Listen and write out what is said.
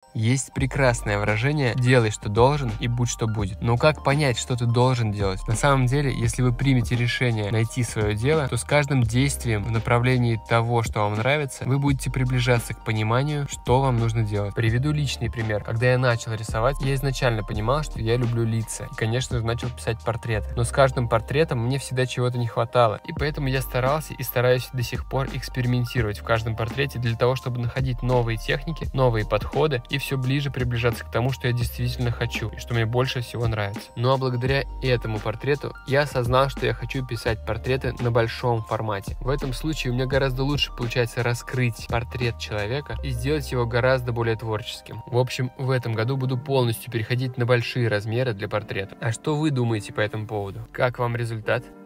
Есть прекрасное выражение «делай, что должен, и будь, что будет». Но как понять, что ты должен делать? На самом деле, если вы примете решение найти свое дело, то с каждым действием в направлении того, что вам нравится, вы будете приближаться к пониманию, что вам нужно делать. Приведу личный пример. Когда я начал рисовать, я изначально понимал, что я люблю лица. И, конечно же, начал писать портреты. Но с каждым портретом мне всегда чего-то не хватало. И поэтому я старался и стараюсь до сих пор экспериментировать в каждом портрете для того, чтобы находить новые техники, новые подходы и все ближе приближаться к тому, что я действительно хочу и что мне больше всего нравится. Ну а благодаря этому портрету я осознал, что я хочу писать портреты на большом формате. В этом случае у меня гораздо лучше получается раскрыть портрет человека и сделать его гораздо более творческим. В общем, в этом году буду полностью переходить на большие размеры для портрета. А что вы думаете по этому поводу? Как вам результат?